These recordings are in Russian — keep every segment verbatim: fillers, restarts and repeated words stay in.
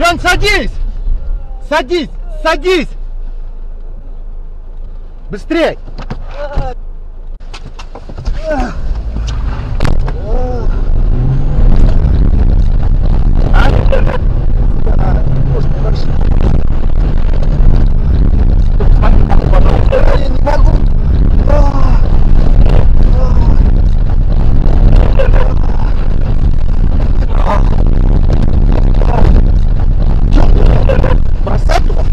Лен, садись! Садись! Садись! Быстрей! А? Я не могу. Бросать туда?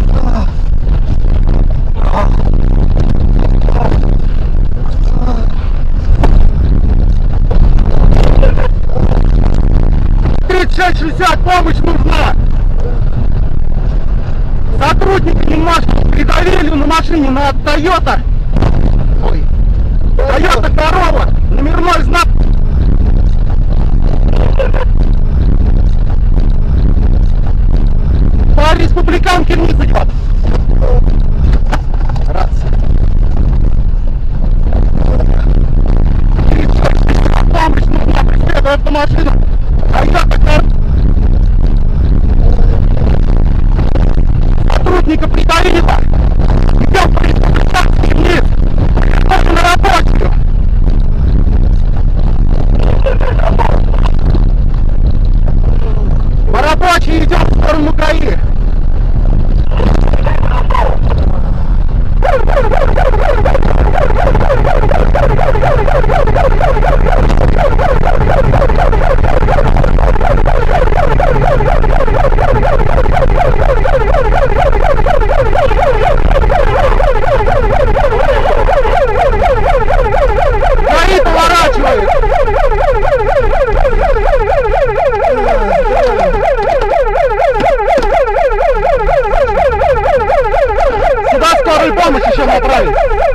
тридцать шесть шестьдесят, помощь нужна! Сотрудники немножко придавили на машине на Toyota. Ой. Toyota Corolla, номерной знак. По республиканке вниз идет. Раз. тридцать шесть шестьдесят, помощь нужна, преследует автомашину. Toyota Corolla. Сотрудника придавило. Идем по республиканке вниз. Тоже на рабочую. По рабочей идем в сторону ГАИ. ГАИ поворачивает. Сюда скорую помощь еще направить.